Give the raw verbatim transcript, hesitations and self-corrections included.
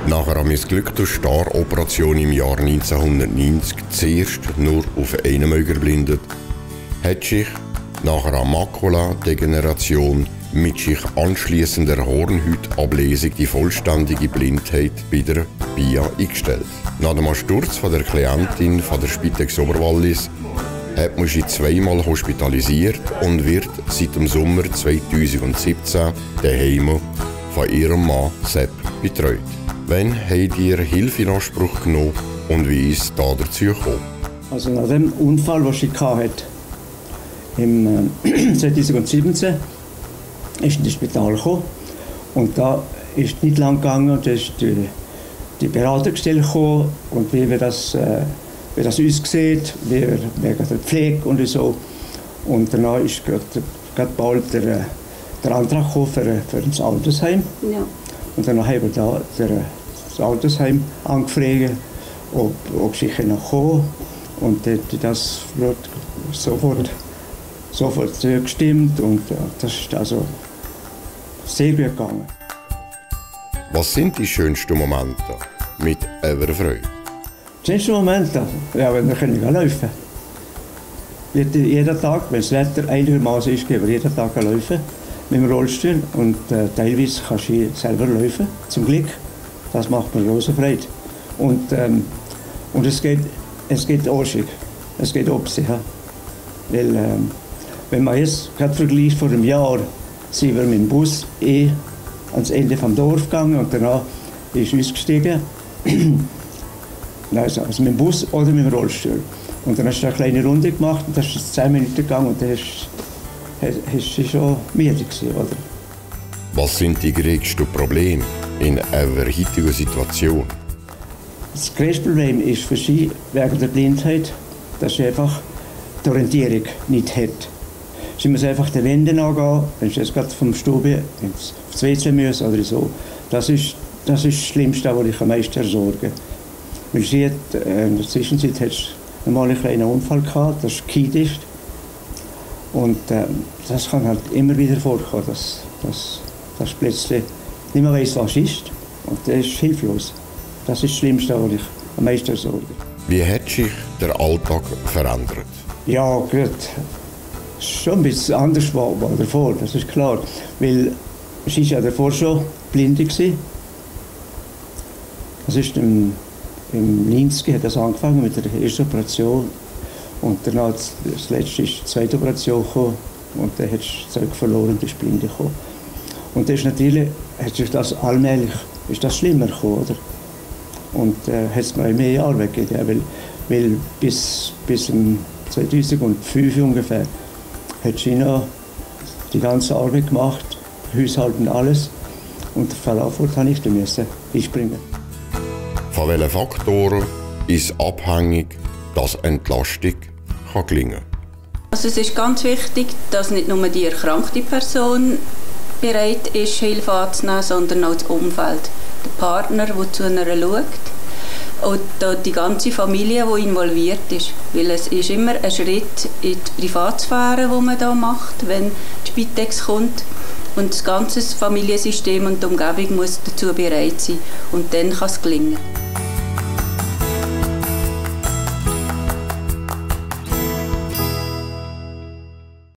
Nach einer missglückten Staroperation im Jahr neunzehnhundertneunzig zuerst nur auf einen Auge erblindet, hat sich nach einer Makuladegeneration mit sich anschliessender Hornhautablesung die vollständige Blindheit bei der B I A eingestellt. Nach dem Sturz von der Klientin von der Spitex Oberwallis hat man sie zweimal hospitalisiert und wird seit dem Sommer zweitausendsiebzehn daheim von ihrem Mann Sepp betreut. Wann habt ihr Hilfe in Anspruch genommen und wie ist es da dazu gekommen? Also nach dem Unfall, den sie hatte, im äh, zweitausendsiebzehn, ist in das Spital gekommen und da ist nicht lang gegangen und da ist die, die Beraterstelle gekommen und wie wir das, äh, wie das aussieht, wie wir, wegen der Pflege und so. Und danach ist gerade bald der, der Antrag gekommen für, für das Altersheim. Ja. Und dann haben wir da der, das Altersheim angefragt, ob, ob sie noch kommen. Und das wird sofort, sofort zugestimmt und das ist also sehr gut gegangen. Was sind die schönsten Momente mit eurer Freude? Die schönsten Momente? Ja, wenn wir können laufen können. Jeden Tag, wenn das Wetter einigermaßen ist, gehen wir jeden Tag laufen. Mit dem Rollstuhl und äh, teilweise kann sie selber laufen, zum Glück. Das macht mir große Freude. Und, ähm, und es geht, es geht arschig, es geht ob sie. Ja. Weil, ähm, wenn man jetzt gerade vergleicht vor einem Jahr, sind wir mit dem Bus eh ans Ende vom Dorf gegangen und danach ist ausgestiegen. also, also mit dem Bus oder mit dem Rollstuhl. Und dann hast du eine kleine Runde gemacht und das ist zehn Minuten gegangen und dann hast ist sie schon müde gewesen, oder? Was sind die größten Probleme in eurer heutigen Situation? Das größte Problem ist für sie wegen der Blindheit, dass sie einfach die Orientierung nicht hat. Sie muss einfach die Wände angehen, wenn sie jetzt gerade vom Stube ins W C müssen oder so. Das ist, das ist das Schlimmste, was ich am meisten sorge. Weil sie hat, äh, in der Zwischenzeit hat sie einmal einen kleinen Unfall gehabt, das ist keydicht. Und äh, das kann halt immer wieder vorkommen, dass, dass, dass plötzlich nicht mehr weiss, was es ist. Und das ist hilflos. Das ist das Schlimmste, was ich am meisten sorge. Wie hat sich der Alltag verändert? Ja, gut. Schon ein bisschen anders war als davor, das ist klar. Weil sie war ja davor schon blind. Das ist im, im neunzig hat das angefangen mit der ersten Operation. Und danach, das letzte ist die zweite Operation gekommen und dann hat das Zeug verloren und ist blind gekommen. Und das ist natürlich, hat sich das allmählich, ist das schlimmer gekommen, oder? Und äh, hat es mir mehr Jahre weggegeben, weil, weil bis, bis zweitausendfünf ungefähr hat sie noch die ganze Arbeit gemacht, Haushalt und alles. Und den Verlaufort habe ich da müssen einspringen. Von welchen Faktoren ist abhängig, dass Entlastung kann gelingen. Also es ist ganz wichtig, dass nicht nur die erkrankte Person bereit ist, Hilfe anzunehmen, sondern auch das Umfeld. Der Partner, der zu einer schaut und die ganze Familie, die involviert ist. Weil es ist immer ein Schritt in die Privatsphäre, den man da macht, wenn die Spitex kommt. Und das ganze Familiensystem und die Umgebung muss dazu bereit sein. Und dann kann es gelingen.